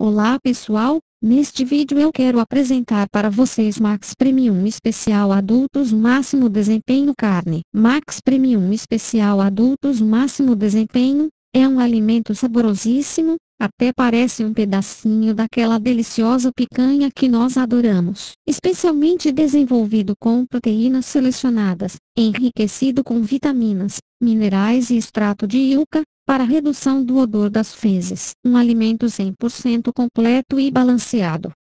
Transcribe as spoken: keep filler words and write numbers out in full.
Olá pessoal, neste vídeo eu quero apresentar para vocês Max Premium Especial Adultos Máximo Desempenho Carne. Max Premium Especial Adultos Máximo Desempenho é um alimento saborosíssimo, até parece um pedacinho daquela deliciosa picanha que nós adoramos. Especialmente desenvolvido com proteínas selecionadas, enriquecido com vitaminas, minerais e extrato de yucca, para redução do odor das fezes. Um alimento cem por cento completo e balanceado.